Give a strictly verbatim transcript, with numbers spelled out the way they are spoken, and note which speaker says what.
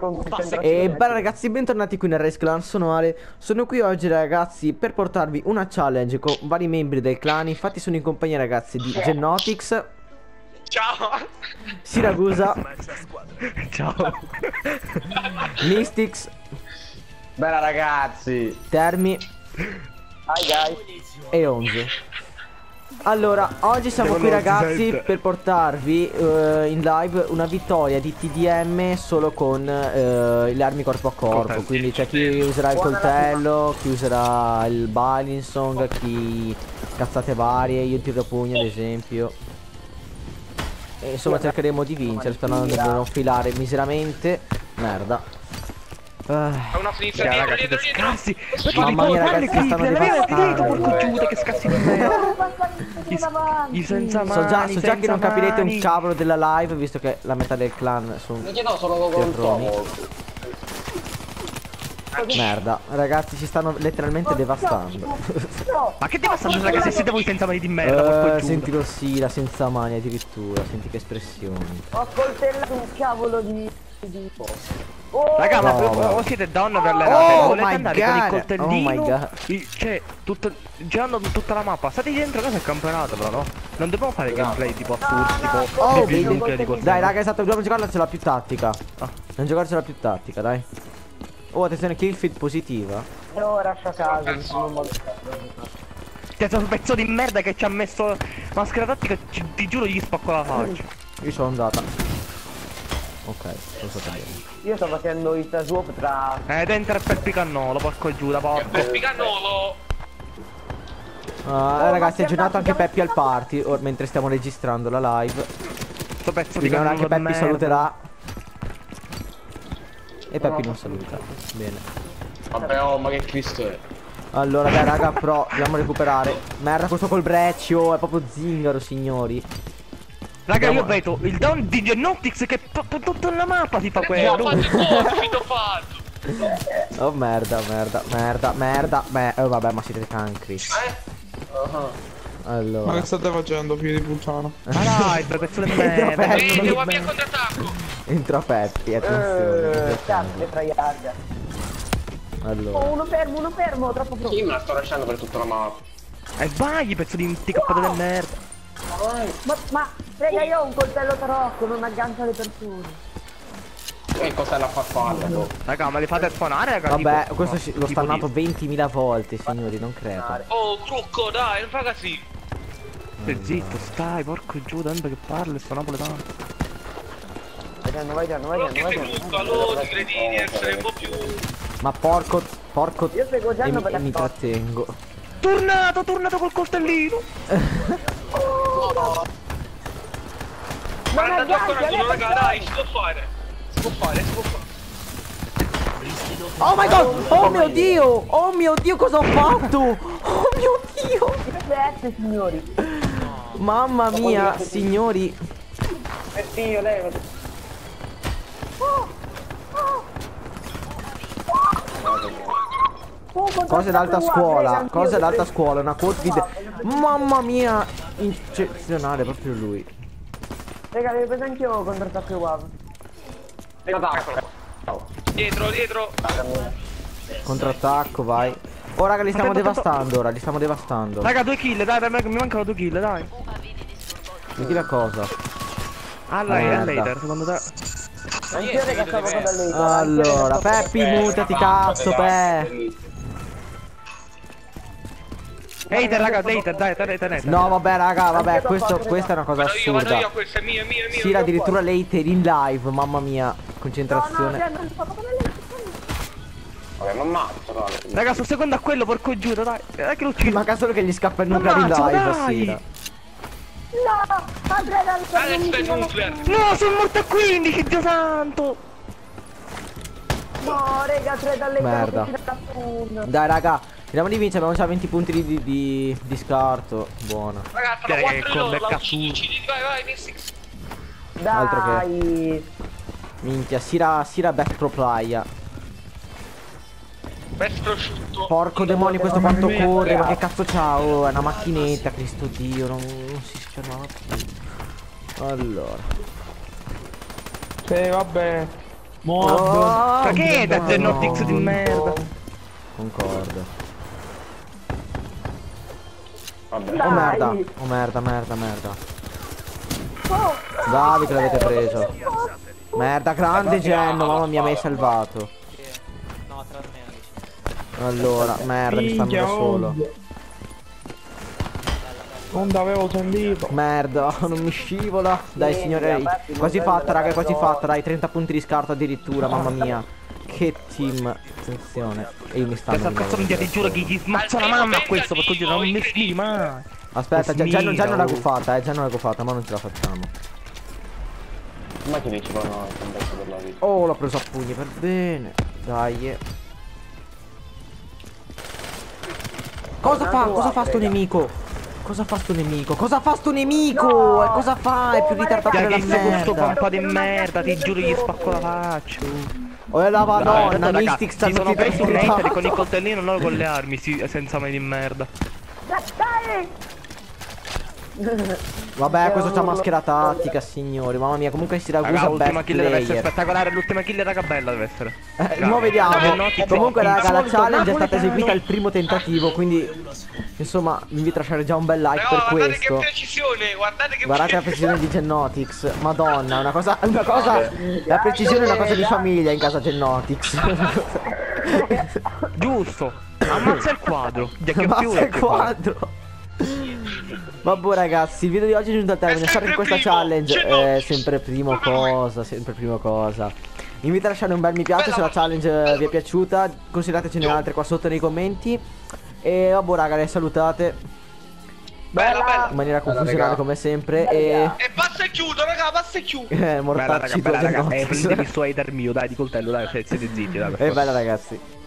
Speaker 1: E bella ragazzi, bentornati qui nel Race Clan, sono Ale. Sono qui oggi ragazzi per portarvi una challenge con vari membri del clan. Infatti sono in compagnia ragazzi di Genotix.
Speaker 2: Ciao.
Speaker 1: Siragusa.
Speaker 3: Ciao.
Speaker 1: Mystix.
Speaker 4: Bella ragazzi.
Speaker 1: Termi.
Speaker 4: Hi guys.
Speaker 1: E Onze. Allora, oggi siamo qui ragazzi per portarvi uh, in live una vittoria di T D M solo con uh, le armi corpo a corpo. Quindi c'è chi userà il coltello, chi userà il Balinsong, chi cazzate varie, io tiro pugno ad esempio. E insomma cercheremo di vincere sperando di non filare miseramente. Merda.
Speaker 2: È una sinistra dietro, dietro, dietro.
Speaker 1: Mamma mia ragazzi, che stanno devastando.
Speaker 3: Porco giuda, che scassi di me. I senza mani,
Speaker 1: So già, so già che non capirete un
Speaker 3: mani.
Speaker 1: cavolo della live, visto che la metà del clan sono terroni. Merda, ragazzi ci stanno letteralmente devastando.
Speaker 3: Ma che devastando ragazzi, siete voi senza mani di merda, porco
Speaker 1: uh,
Speaker 3: giuda.
Speaker 1: Senti Rossila, senza mani addirittura, senti che espressioni.
Speaker 5: Ho coltellato un cavolo di... di... Oh,
Speaker 3: Raga, ma
Speaker 1: no,
Speaker 3: voi
Speaker 1: no.
Speaker 3: siete donne per le rate,
Speaker 1: Oh
Speaker 3: volete
Speaker 1: my
Speaker 3: andare con il
Speaker 1: God.
Speaker 3: coltellino?
Speaker 1: Oh my God.
Speaker 3: il- Cioè, tutto, girando tutta la mappa. State dentro casa il campionato però, no? Non dobbiamo fare gameplay tipo assurdi, tipo
Speaker 1: Oh,
Speaker 3: di
Speaker 1: baby.
Speaker 3: building di cose.
Speaker 1: Dai raga, esatto, dobbiamo giocarcela più tattica.
Speaker 3: Ah.
Speaker 1: Non giocarcela più tattica, dai. Oh, attenzione, kill feed positiva.
Speaker 5: E ora lascio a casa, mi sono molto...
Speaker 3: Cazzo, un pezzo di merda che ci ha messo maschera tattica, ci- ti giuro gli spacco la faccia.
Speaker 1: Io sono andata. Ok, lo so bene.
Speaker 5: Io sto facendo il swap tra...
Speaker 3: Eh, dentro è per picannolo, porco giù da porco.
Speaker 2: Per Picanolo.
Speaker 1: Ah, ragazzi, è aggiornato anche Peppi al party or mentre stiamo registrando la live.
Speaker 3: Sto pezzo di
Speaker 1: Quindi ora
Speaker 3: cannolo
Speaker 1: anche
Speaker 3: di
Speaker 1: Peppi
Speaker 3: merda.
Speaker 1: saluterà. E Peppi non saluta. Bene.
Speaker 4: Vabbè, oh, ma che Cristo è?
Speaker 1: Allora, dai, raga, però dobbiamo recuperare. Merda, questo col breccio è proprio zingaro, signori.
Speaker 3: Raga,
Speaker 1: Andiamo-
Speaker 3: io vedo il down di Genotix che per tutta la mappa si fa
Speaker 2: Ho
Speaker 3: quello.
Speaker 2: fatto il compito fatto.
Speaker 1: Oh, merda, merda, merda, merda. Beh, oh, vabbè, ma siete cancri. Allora.
Speaker 6: Ma che state facendo, figli di puttana?
Speaker 3: Ma dai, per pezzo di merda.
Speaker 1: Peppi.
Speaker 2: Ehi, devo avviare contrattacco.
Speaker 1: Entra Peppi, attenzione.
Speaker 5: Eh, cazzo, che traiarda.
Speaker 1: Allora.
Speaker 5: Oh, uno fermo, uno fermo, troppo pronto.
Speaker 4: Io me la sto lasciando per tutta la mappa.
Speaker 3: E vai, pezzo di T K delle merda.
Speaker 5: Ma, ma, raga, io ho un coltello tarocco, non aggancia le persone.
Speaker 4: Che cos'è la farfalla, boh?
Speaker 3: Raga, ma le fate suonare, raga?
Speaker 1: Vabbè,
Speaker 3: tipo-
Speaker 1: questo
Speaker 3: no,
Speaker 1: ci- l'ho
Speaker 3: tipo
Speaker 1: stannato
Speaker 3: di-
Speaker 1: ventimila volte, signori, non credo.
Speaker 2: Oh, trucco, dai, non fa così.
Speaker 3: Stai zitto, stai, porco giù, tanto che parli, sto napoletano.
Speaker 5: Vai dando, vai dando, vai
Speaker 2: Non
Speaker 5: dando,
Speaker 2: che
Speaker 5: vai
Speaker 2: sei
Speaker 5: dando.
Speaker 2: trucco, allora ti credi di essere un po' più...
Speaker 1: Ma porco, porco.
Speaker 5: Io seguo
Speaker 1: E,
Speaker 5: Gianno
Speaker 1: mi-
Speaker 5: per
Speaker 1: e
Speaker 5: la
Speaker 1: mi
Speaker 5: storia.
Speaker 1: trattengo.
Speaker 3: Tornato, tornato col coltellino.
Speaker 2: quarantadue quarantuno, raga, dai, si può fare. Si può fare, si può fare.
Speaker 1: Oh my god! Oh mio dio! Oh mio dio, cosa ho fatto? Oh mio dio!
Speaker 5: Aspetta, signori.
Speaker 1: Mamma mia, signori.
Speaker 5: Io lei...
Speaker 1: Cose d'alta scuola, cose d'alta scuola, una quote video. Mamma mia, eccezionale proprio lui.
Speaker 5: Raga, devo prendere anch'io contrattacco uguale.
Speaker 2: Dietro, dietro.
Speaker 1: Contrattacco, vai. Oh raga, li stiamo
Speaker 3: Attento, attento.
Speaker 1: devastando ora, li stiamo devastando.
Speaker 3: Raga, due kill, dai, per me mi mancano due kill, dai.
Speaker 1: Metti la cosa.
Speaker 3: Ah, lei, è
Speaker 1: Merda.
Speaker 3: later, secondo te?
Speaker 5: Anch'io raga stavo con lei.
Speaker 1: Allora, Peppi, mutati cazzo, Pe.
Speaker 3: Hater, raga, later, dai, later, later.
Speaker 1: No, vabbè, raga, vabbè, questo, questa è una cosa
Speaker 2: Vado io, vado io,
Speaker 1: assurda.
Speaker 2: questo è mio, è mio, è mio.
Speaker 1: Sira addirittura later in live, mamma mia,
Speaker 5: No, no,
Speaker 1: concentrazione.
Speaker 5: Gianno, stavo con lei.
Speaker 4: Vabbè, ma ammazzo, no?
Speaker 3: Raga, sto secondo a quello, porco giù, dai. Dai che lo uccido.
Speaker 1: Manca solo che gli scappa il nucleare in
Speaker 3: Ammazzo,
Speaker 1: live,
Speaker 3: dai!
Speaker 1: Sira.
Speaker 5: No, Andrea dal
Speaker 2: Alex per nuclear.
Speaker 3: No, sono morto a quindici, Dio santo.
Speaker 5: No, raga, tre dalle
Speaker 1: Merda. Dai, raga, vediamo di vincere, abbiamo già venti punti di, di, di, di scarto. Buona.
Speaker 2: Ragazzi, sono
Speaker 3: Dai,
Speaker 2: quattro
Speaker 3: che
Speaker 2: di loro,
Speaker 3: combat
Speaker 2: la uccidi, uccidi, vai, vai, Mystix.
Speaker 1: Altro che-
Speaker 5: Dai.
Speaker 1: Minchia, Sira, Sira back pro playa.
Speaker 2: Best prosciutto.
Speaker 1: Porco demonio, questo quanto corre, ma che cazzo c'ha? Oh, è una macchinetta, Cristo Dio, non, non si fermava più. Allora.
Speaker 6: Sì, vabbè. Mob.
Speaker 1: Oh,
Speaker 3: Ma che è da
Speaker 1: no,
Speaker 3: Genotix di
Speaker 1: no.
Speaker 3: merda?
Speaker 1: Concordo.
Speaker 4: Vabbè.
Speaker 1: Oh
Speaker 5: Dai.
Speaker 1: merda, oh merda, merda, merda.
Speaker 5: Oh,
Speaker 1: Bravi che l'avete preso. Merda, grande Genno, mamma mia, mi hai salvato.
Speaker 7: No, tra me amici.
Speaker 1: Allora, merda, mi stanno da solo.
Speaker 6: Non t'avevo sentito.
Speaker 1: Merda, non mi scivola. Dai signore, quasi fatta raga, quasi fatta. Dai, trenta punti di scarto addirittura, mamma mia. Che team. Attenzione. E io mi stanno
Speaker 3: Questa cazzo minchia, ti giuro che gli smazzo la mamma a questo per continuare, non mi sfidi mai.
Speaker 1: Aspetta, già, già, non- già non l'ha
Speaker 3: Smira, oh.
Speaker 1: guffata, eh, già non l'ha guffata, ma non ce la facciamo.
Speaker 4: Ma che dici vanno il combatto per la vita?
Speaker 1: Oh, l'ho preso a pugni per bene. Dai. eh. Cosa fa? Cosa fa sto nemico? Cosa fa sto nemico? Cosa fa sto nemico? E cosa fa? È più ritardato
Speaker 3: Dai,
Speaker 1: della
Speaker 3: che sei questo
Speaker 1: merda.
Speaker 3: pompa di merda, ti giuro gli spacco la faccia.
Speaker 1: Oh la madonna,
Speaker 3: Dai, raga,
Speaker 1: Mystic
Speaker 3: si
Speaker 1: sta
Speaker 3: sono presi un
Speaker 1: tutto
Speaker 3: hater con il coltellino, non con le armi, si- senza mai di merda.
Speaker 5: dai!
Speaker 1: Vabbè, questo c'ha maschera tattica, signori. Mamma mia, comunque si
Speaker 3: Raga,
Speaker 1: Ragusa
Speaker 3: l'ultima
Speaker 1: best
Speaker 3: kill deve essere
Speaker 1: player.
Speaker 3: spettacolare, l'ultima kill raga bella deve essere.
Speaker 1: Eh, mo vediamo.
Speaker 3: No, no,
Speaker 1: Comunque
Speaker 3: no,
Speaker 1: raga, la
Speaker 3: solito
Speaker 1: challenge è stata
Speaker 3: napoletano.
Speaker 1: eseguita al primo tentativo, quindi insomma vi invito a lasciare già un bel like
Speaker 2: No,
Speaker 1: per
Speaker 2: guardate
Speaker 1: questo.
Speaker 2: che precisione, guardate che
Speaker 1: Guardate la precisione di Genotix. Madonna, una cosa, una cosa. La precisione è una cosa di famiglia in casa Genotix.
Speaker 3: Giusto. Ammazza il quadro. Già che più
Speaker 1: Basta il quadro. Vabbè ragazzi, il video di oggi è giunto al termine.
Speaker 2: È
Speaker 1: Spero che
Speaker 2: sempre
Speaker 1: questa
Speaker 2: primo,
Speaker 1: challenge
Speaker 2: Genotix.
Speaker 1: è sempre primo cosa, sempre primo cosa. Vi invito a lasciare un bel mi piace se la challenge eh, vi è piaciuta. Consideratecene altre qua sotto nei commenti. E vabbè raga, salutate
Speaker 2: Bella, bella.
Speaker 1: in maniera confusionale
Speaker 4: raga.
Speaker 1: come sempre. E
Speaker 2: E basta e chiudo, raga, basta e chiudo.
Speaker 1: eh,
Speaker 3: Bella raga,
Speaker 1: mortacci
Speaker 3: bella raga. Eh,
Speaker 1: Genotix.
Speaker 3: prendimi il suo hater mio, dai, di coltello, dai, siete zitti, dai. per
Speaker 1: E
Speaker 3: favore.
Speaker 1: bella ragazzi.